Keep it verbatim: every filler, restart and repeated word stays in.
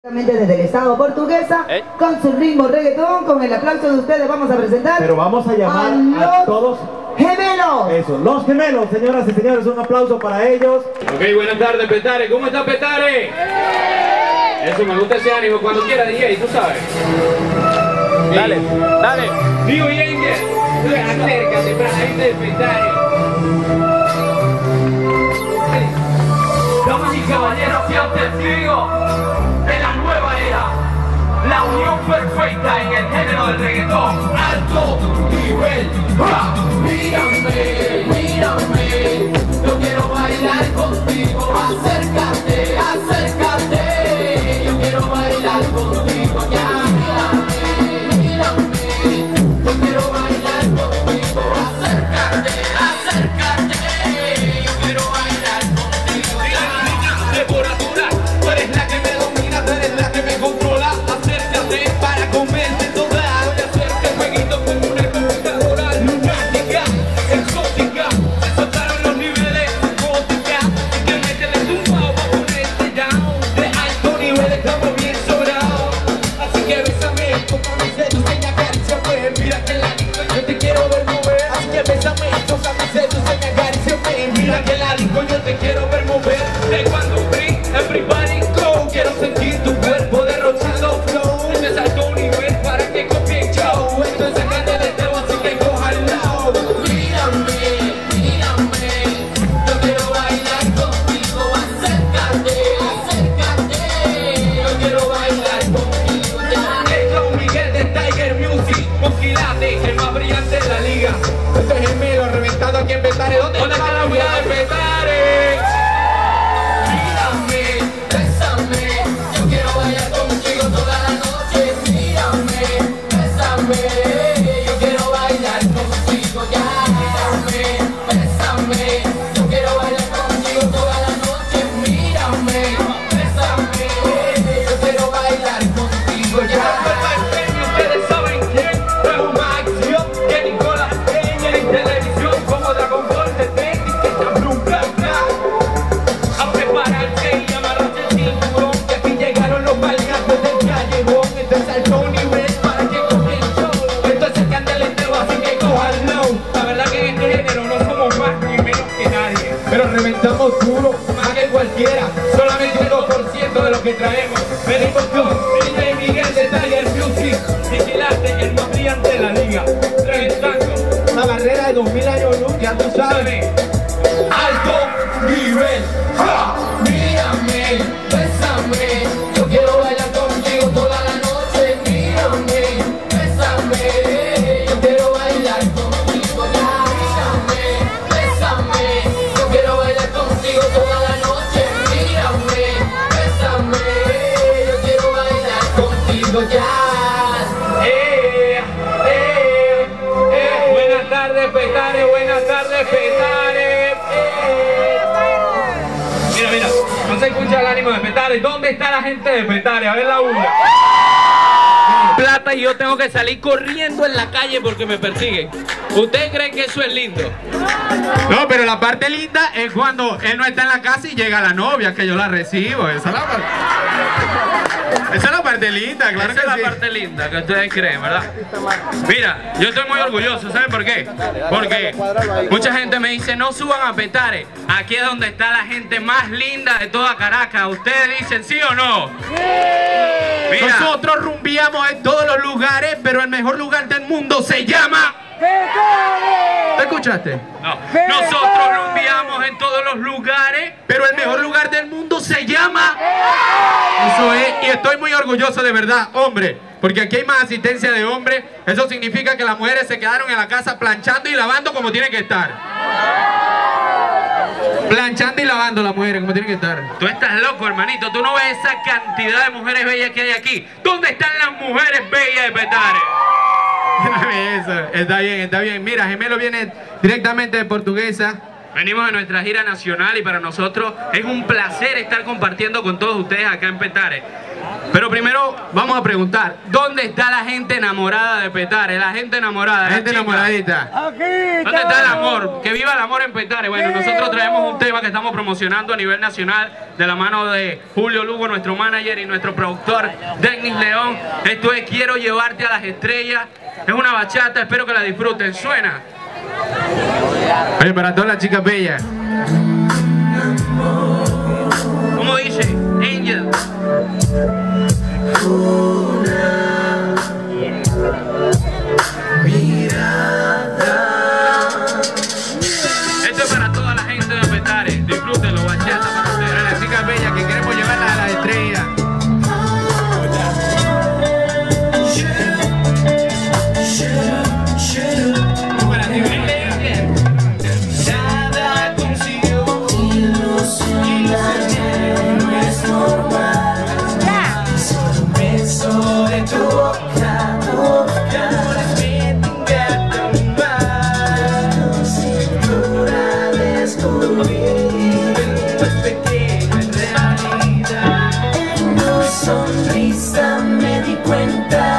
Desde el estado portuguesa, ¿Eh? con su ritmo reggaetón, con el aplauso de ustedes vamos a presentar. Pero vamos a llamar a, a todos gemelos. Eso, los gemelos, señoras y señores, un aplauso para ellos. Ok, buenas tardes, Petare. ¿Cómo está, Petare? Eso, me gusta ese ánimo. Cuando quiera, D J, tú sabes. Dale, dale. Digo, Yanger, acércate para la gente de Petare. Damas y caballeros, sean testigos de la nueva era, la unión perfecta en el género del reggaetón, alto nivel. ¡Ja! Mírame, mírame, yo quiero bailar contigo, acércate, acércate, yo quiero bailar contigo, ya. Mírame, mírame, yo quiero bailar contigo, acércate, acércate, yo quiero bailar contigo, ya. Devoradora, tú eres la que me domina, tú eres la que me controla. Acércate para comerte toda. Voy a hacerte jueguito como una computadora lunática, exótica. Se soltaron los niveles, gótica. Y que métele tumbao pa' ponerte down. De alto nivel estamos bien sobrados. Así que bésame, tócame, seduce y acaríciame. Mira que la disco yo te quiero ver mover. Así que bésame, tócame, seduce y acaríciame. Mira que la disco yo te quiero ver mover. De cuando free, everybody go. Quiero sentir tu cuerpo derrochando flow. Este es alto nivel para que copie show. Esto es sacarte de teo, así que cójalo. Mírame, mírame, yo quiero bailar contigo, acércate, acércate, yo quiero bailar contigo, ya. El Don Miguel de Tiger Music, con Quilate, el más brillante de la liga. Este es gemelo reventado aquí en Petare. ¿Dónde está la unidad de Petare? Mírame, bésame, yo quiero bailar contigo toda la noche. Mírame, bésame, yo quiero bailar contigo, ya. Mírame, bésame, yo quiero bailar contigo toda la noche. Mírame, bésame, yo quiero bailar contigo, ya. Ustedes saben quién es un Maxio, que Nicolás Peña en televisión como Dragon Ball de Tenis, que está blum, bla, bla. A prepararse y amarrarse el cinturón, que aquí llegaron los malgatos del callejón. Esto es alto nivel para que cogen show. Esto es el candelenteo, así que cójanlo. La verdad que en este género no somos más ni menos que nadie, pero reventamos duro, más que cualquiera. Solamente un dos por ciento de lo que traemos. Venimos con D J Miguel de Tiger Music, vigilante, el más brillante de la liga, reventando la barrera de dos mil años luz, ya tú sabes. Alto nivel, ja. Mírame, bésame, yo quiero bailar contigo toda la noche. Mírame, bésame, yo quiero bailar contigo, ya. Mírame, bésame, yo quiero bailar contigo toda la noche. Mírame, bésame, yo quiero bailar contigo, ya. Eh, eh, eh. Buenas tardes, Petare, buenas tardes, Petare. Eh. Mira, mira, no se escucha el ánimo de Petare. ¿Dónde está la gente de Petare? A ver la una. Plata y yo tengo que salir corriendo en la calle porque me persiguen. ¿Ustedes creen que eso es lindo? No, pero la parte linda es cuando él no está en la casa y llega la novia, que yo la recibo. Esa es la parte, esa es la parte linda, claro. Esa que es sí. la parte linda que ustedes creen, ¿verdad? Mira, yo estoy muy orgulloso, ¿saben por qué? Porque mucha gente me dice, no suban a Petare. Aquí es donde está la gente más linda de toda Caracas. ¿Ustedes dicen sí o no? Mira, Nosotros rumbiamos en todos los lugares, pero el mejor lugar del mundo se llama... ¿Te escuchaste? no, nosotros rumbiamos en todos los lugares. Pero el mejor lugar del mundo se llama... Eso es, y estoy muy orgulloso de verdad, hombre, porque aquí hay más asistencia de hombres. Eso significa que las mujeres se quedaron en la casa planchando y lavando como tienen que estar. Planchando y lavando las mujeres como tienen que estar. Tú estás loco, hermanito. Tú no ves esa cantidad de mujeres bellas que hay aquí. ¿Dónde están las mujeres bellas de Petare? Eso, está bien, está bien. Mira, Gemelo viene directamente de Portuguesa. Venimos de nuestra gira nacional y para nosotros es un placer estar compartiendo con todos ustedes acá en Petare. Pero primero vamos a preguntar, ¿dónde está la gente enamorada de Petare? La gente enamorada, la gente enamoradita. ¿Dónde está el amor? Que viva el amor en Petare. Bueno, nosotros traemos un tema que estamos promocionando a nivel nacional de la mano de Julio Lugo, nuestro manager, y nuestro productor Denis León. Esto es Quiero llevarte a las estrellas. Es una bachata, espero que la disfruten. Suena. Oye, para todas las chicas bellas. ¿Cómo dice? Angel. Esto es para toda la gente de Petare. Disfrútenlo, bachata para ustedes. Las chicas bellas que queremos llevarlas a las estrellas. Para ti, nada consigo ilusionar, no es normal. Solo un beso de tu boca, boca, me tenga tan mal. Cintura descubrir tu pequeña realidad. En tu sonrisa me di cuenta